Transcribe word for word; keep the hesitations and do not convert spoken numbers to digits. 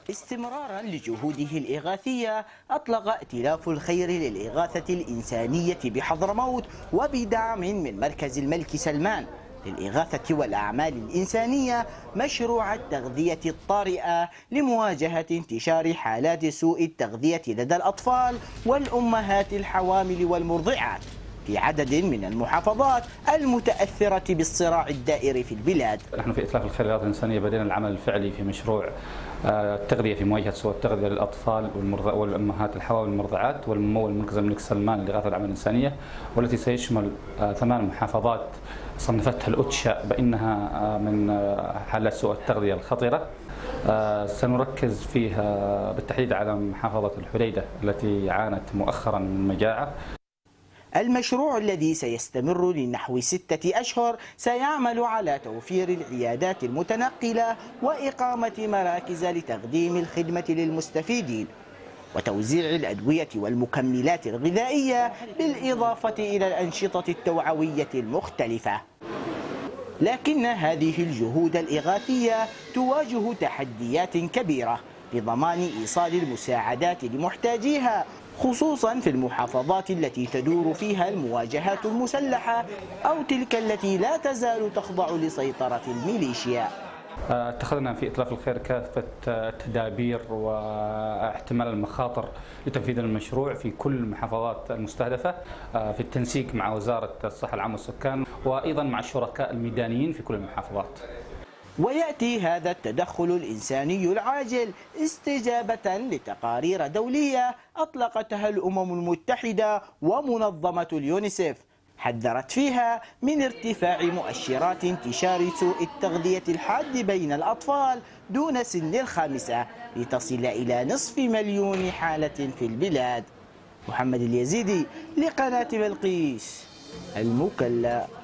استمرارا لجهوده الإغاثية، أطلق ائتلاف الخير للإغاثة الإنسانية بحضرموت وبدعم من مركز الملك سلمان للإغاثة والأعمال الإنسانية مشروع التغذية الطارئة لمواجهة انتشار حالات سوء التغذية لدى الأطفال والأمهات الحوامل والمرضعات في عدد من المحافظات المتأثرة بالصراع الدائر في البلاد. نحن في إتلاف الخير للإغاثة الإنسانية بدينا العمل الفعلي في مشروع التغذية في مواجهة سوء التغذية للأطفال والأمهات الحوامل والمرضعات، والممول مركز الملك سلمان للإغاثة والأعمال الإنسانية، والتي سيشمل ثمان محافظات صنفتها الأوتشا بأنها من حالات سوء التغذية الخطرة. سنركز فيها بالتحديد على محافظة الحديدة التي عانت مؤخرا من مجاعة. المشروع الذي سيستمر لنحو ستة أشهر سيعمل على توفير العيادات المتنقلة وإقامة مراكز لتقديم الخدمة للمستفيدين وتوزيع الأدوية والمكملات الغذائية بالإضافة إلى الأنشطة التوعوية المختلفة. لكن هذه الجهود الإغاثية تواجه تحديات كبيرة لضمان إيصال المساعدات لمحتاجيها، خصوصا في المحافظات التي تدور فيها المواجهات المسلحة أو تلك التي لا تزال تخضع لسيطرة الميليشيا. اتخذنا في إتلاف الخير كافة التدابير واحتمال المخاطر لتنفيذ المشروع في كل المحافظات المستهدفة في التنسيق مع وزارة الصحة العامة والسكان وأيضا مع الشركاء الميدانيين في كل المحافظات. ويأتي هذا التدخل الإنساني العاجل استجابة لتقارير دولية أطلقتها الأمم المتحدة ومنظمة اليونيسيف، حذرت فيها من ارتفاع مؤشرات انتشار سوء التغذية الحاد بين الأطفال دون سن الخامسة لتصل إلى نصف مليون حالة في البلاد. محمد اليزيدي لقناة بلقيس المكلا.